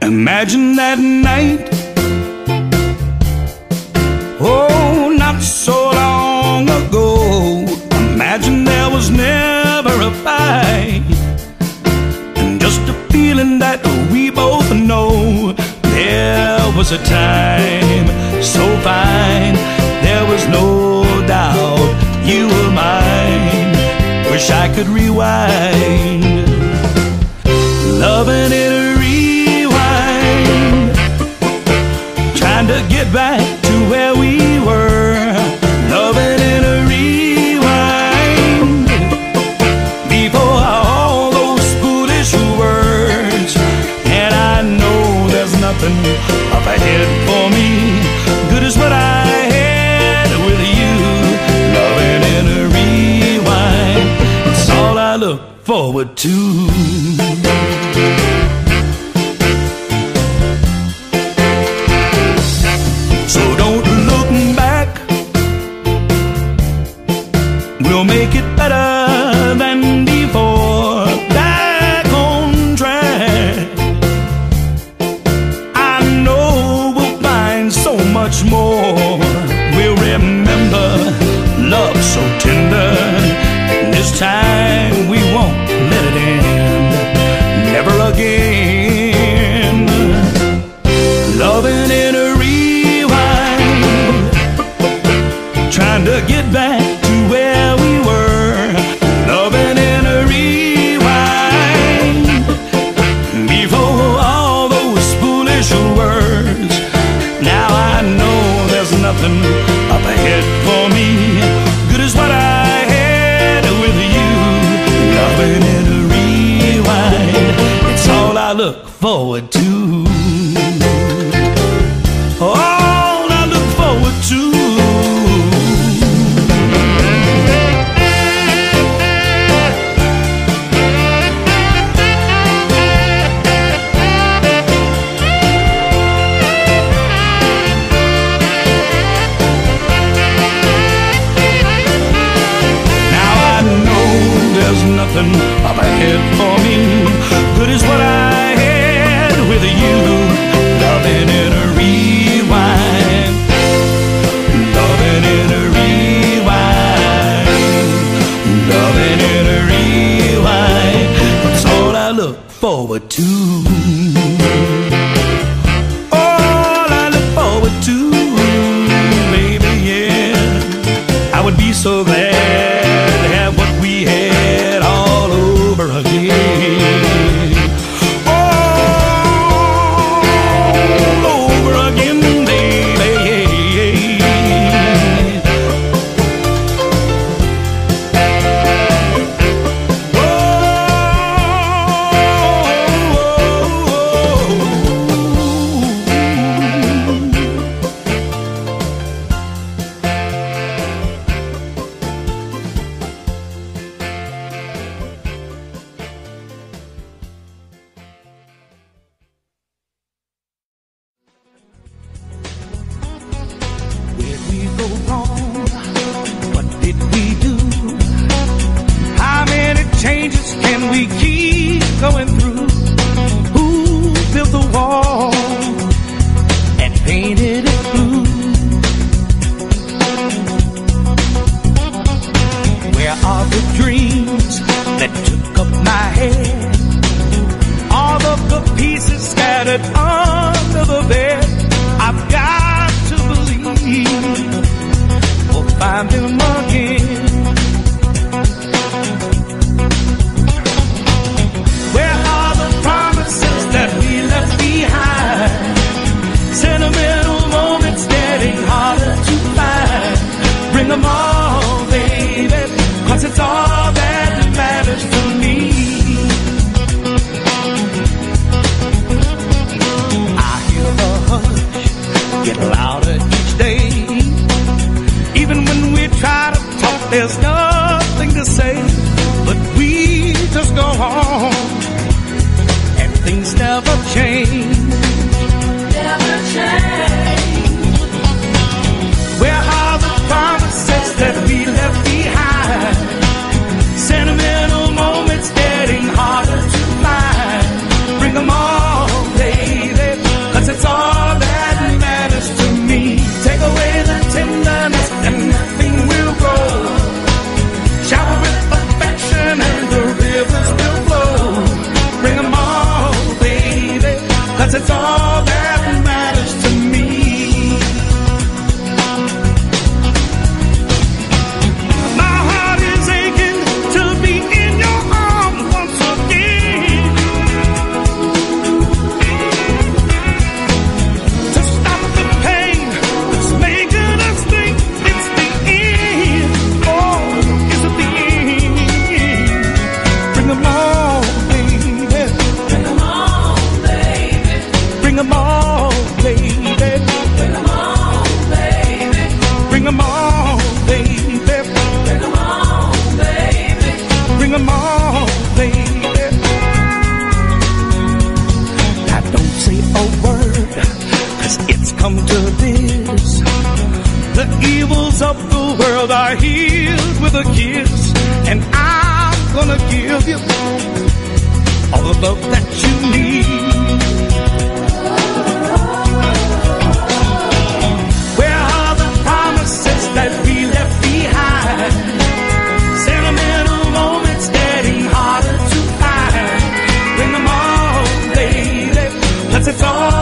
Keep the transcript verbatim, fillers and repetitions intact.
Imagine that night, oh, not so long ago. Imagine there was never a fight, and just a feeling that we both know. There was a time so fine, there was no doubt you were mine. Wish I could rewind, loving in a rewind, trying to get back to where we were. Loving in a rewind, before all those foolish words. And I know there's nothing up ahead for me, good as what I had with you. Loving in a rewind, it's all I look forward to. So don't look back, we'll make it better than before. Back on track, I know we'll find so much more. We'll remember love so tender, and this time we won't let it end. Never again. Loving in a rewind, trying to get back to where we were. Loving in a rewind, before all those foolish words. Now I know there's nothing up ahead for me, good as what I had with you. Loving in a rewind, it's all I look forward to. All I look forward to. Now I know there's nothing up ahead for me, good as what I had with you. Loving in a rewind, loving in a rewind, loving in a rewind, that's all I look forward to. All I look forward to, baby, yeah. I would be so glad to have what we had all over again. There's nothing to say, but we just go on, and things never change. Never change. Where are the promises that we left behind? Sentimental moments getting harder to find. Bring them all, baby, 'cause it's all that matters to me. My heart is aching to be in your arms once again, to stop the pain that's making us think it's the end. Oh, is it the end? Bring them all, baby. Bring them all, baby. Bring them all, baby. Bring them all, baby. Bring them all, baby. Bring them all, baby. Bring them all, baby. Now don't say a word, 'cause it's come to this. The evils of the world are healed with a kiss, and I'm gonna give you all the love that you need. Where are the promises that we left behind? Sentimental moments getting harder to find. Bring them all, baby, 'cause it's all